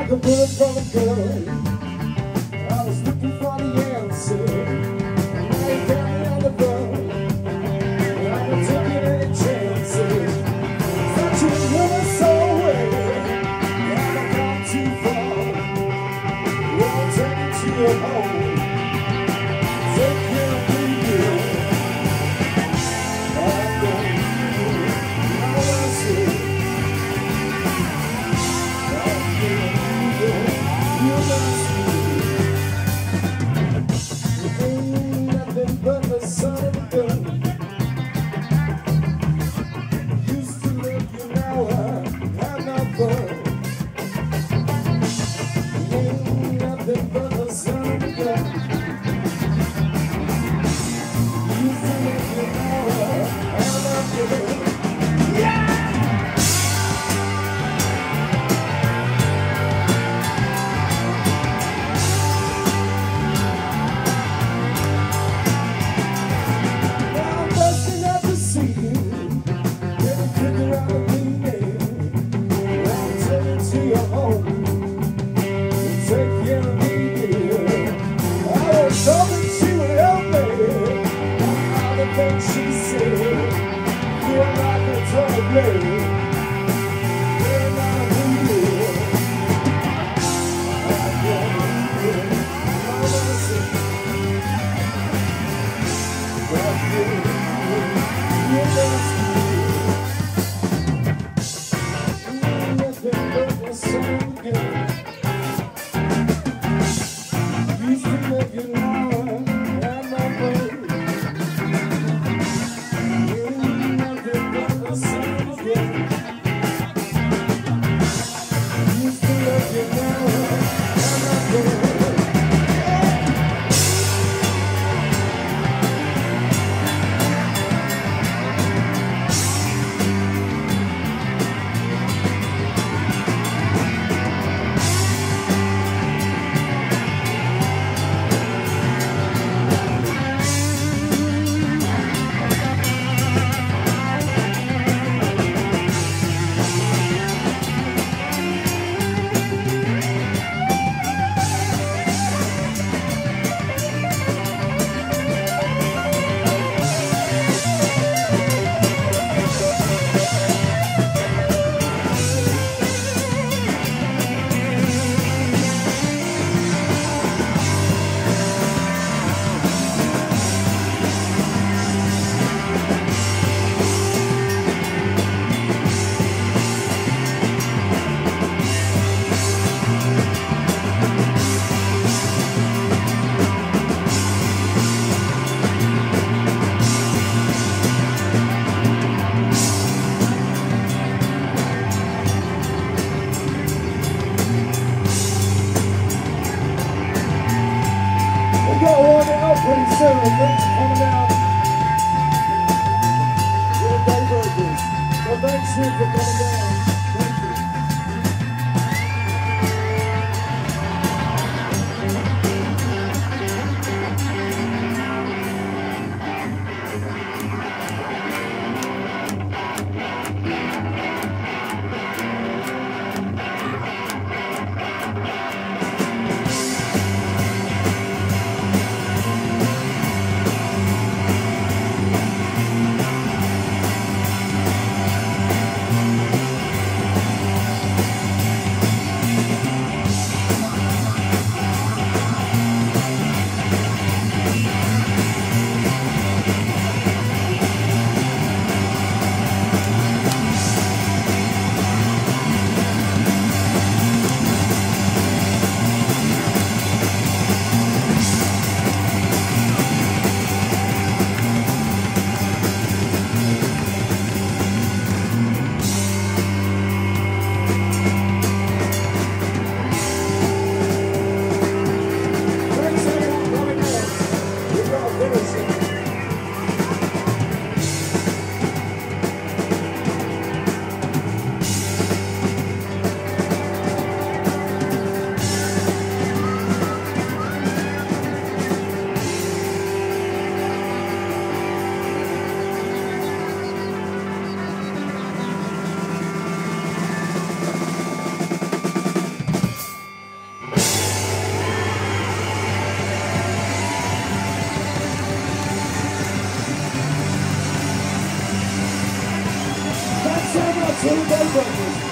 like a bullet from a gun. I was looking for the answer. I ain't got me on the run. I'm not taking any chances. Such a woman so well. I've gone too far. I'll take you to your home. Take care of me, girl. I'm going to you. I want to see. Pretty soon, thanks for coming down. We're the Daybreakers. Well, thanks for coming down. Thank you. so much for the Daybreakers.